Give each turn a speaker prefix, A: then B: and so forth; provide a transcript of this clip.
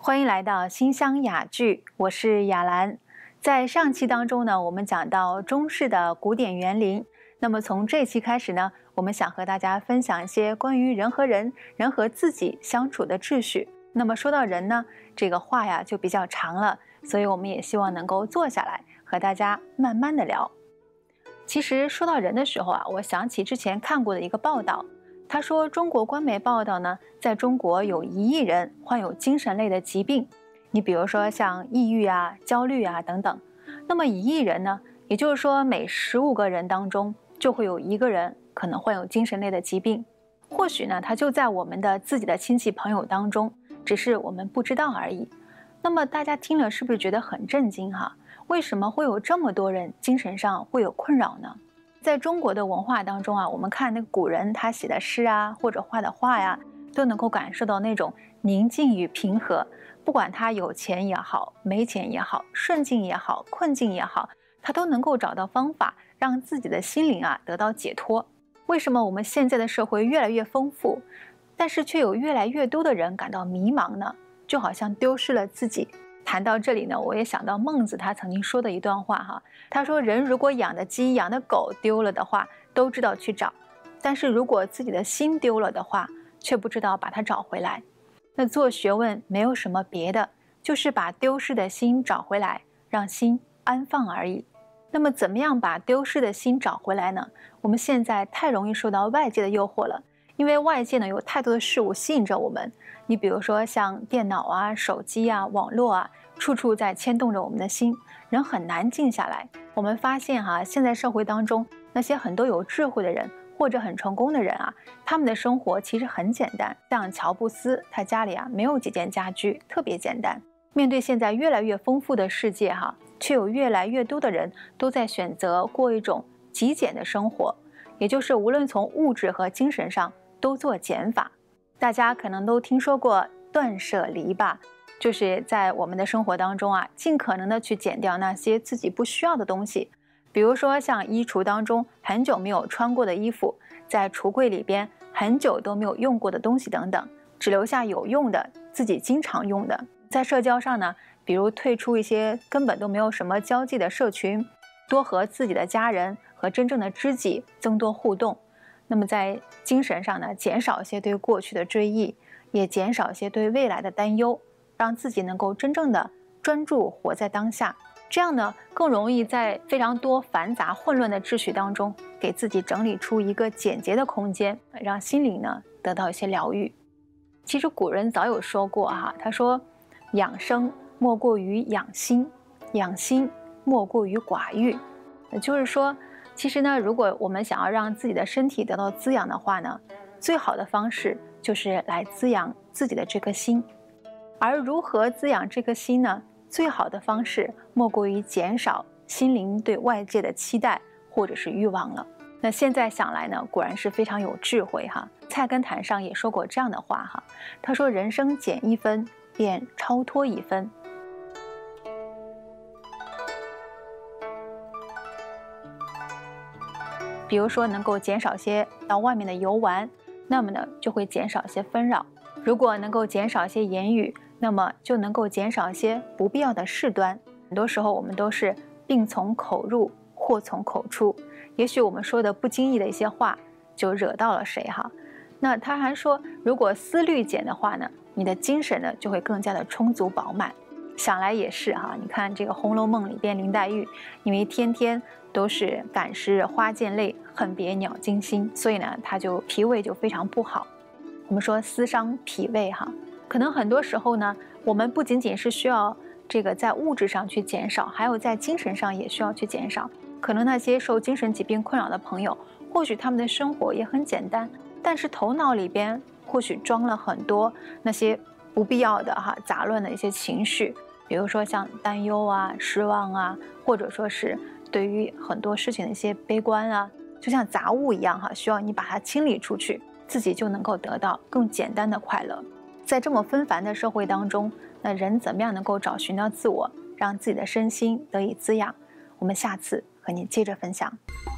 A: 欢迎来到馨香雅聚，我是雅兰。在上期当中呢，我们讲到中式的古典园林。那么从这期开始呢，我们想和大家分享一些关于人和人、人和自己相处的秩序。那么说到人呢，这个话呀就比较长了，所以我们也希望能够坐下来和大家慢慢的聊。其实说到人的时候啊，我想起之前看过的一个报道。他说，中国官媒报道呢，在中国有1亿人患有精神类的疾病。你比如说像抑郁啊、焦虑啊等等。那么1亿人呢，也就是说每15个人当中就会有1个人可能患有精神类的疾病。或许呢，他就在我们的自己的亲戚朋友当中，只是我们不知道而已。那么大家听了是不是觉得很震惊哈？为什么会有这么多人精神上会有困扰呢？在中国的文化当中啊，我们看那个古人他写的诗啊，或者画的画呀，都能够感受到那种宁静与平和。不管他有钱也好，没钱也好，顺境也好，困境也好，他都能够找到方法让自己的心灵啊得到解脱。为什么我们现在的社会越来越丰富，但是却有越来越多的人感到迷茫呢？就好像丢失了自己。谈到这里呢，我也想到孟子他曾经说的一段话哈，他说人如果养的鸡、养的狗丢了的话，都知道去找，但是如果自己的心丢了的话，却不知道把它找回来。那做学问没有什么别的，就是把丢失的心找回来，让心安放而已。那么怎么样把丢失的心找回来呢？我们现在太容易受到外界的诱惑了，因为外界呢有太多的事物吸引着我们。你比如说像电脑啊、手机啊、网络啊，处处在牵动着我们的心，人很难静下来。我们发现现在社会当中那些很多有智慧的人或者很成功的人啊，他们的生活其实很简单。像乔布斯，他家里没有几件家居，特别简单。面对现在越来越丰富的世界却有越来越多的人都在选择过一种极简的生活，也就是无论从物质和精神上都做减法。大家可能都听说过断舍离吧，就是在我们的生活当中尽可能的去减掉那些自己不需要的东西。比如说像衣橱当中很久没有穿过的衣服，在橱柜里边很久都没有用过的东西等等，只留下有用的，自己经常用的。在社交上呢，比如退出一些根本都没有什么交际的社群，多和自己的家人和真正的知己增多互动。那么在精神上呢，减少一些对过去的追忆，也减少一些对未来的担忧，让自己能够真正的专注活在当下。这样呢，更容易在非常多繁杂混乱的秩序当中，给自己整理出一个简洁的空间，让心灵呢得到一些疗愈。其实古人早有说过他说养生莫过于养心，养心莫过于寡欲。也就是说，其实呢，如果我们想要让自己的身体得到滋养的话呢，最好的方式就是来滋养自己的这颗心。而如何滋养这颗心呢？最好的方式莫过于减少心灵对外界的期待或者是欲望了。那现在想来呢，果然是非常有智慧菜根谭上也说过这样的话他说人生减1分便超脱1分。比如说能够减少些到外面的游玩，那么呢就会减少一些纷扰。如果能够减少一些言语，那么就能够减少一些不必要的事端。很多时候我们都是病从口入，祸从口出，也许我们说的不经意的一些话就惹到了谁那他还说，如果思虑减的话呢，你的精神呢就会更加的充足饱满。想来也是你看这个《红楼梦》里边林黛玉，因为天天都是感时花溅泪，恨别鸟惊心，所以呢她就脾胃就非常不好。我们说思伤脾胃可能很多时候呢，我们不仅仅是需要这个在物质上去减少，还有在精神上也需要去减少。可能那些受精神疾病困扰的朋友，或许他们的生活也很简单，但是头脑里边或许装了很多那些不必要的杂乱的一些情绪，比如说像担忧失望或者说是对于很多事情的一些悲观就像杂物一样需要你把它清理出去，自己就能够得到更简单的快乐。在这么纷繁的社会当中，那人怎么样能够找寻到自我，让自己的身心得以滋养？我们下次和你接着分享。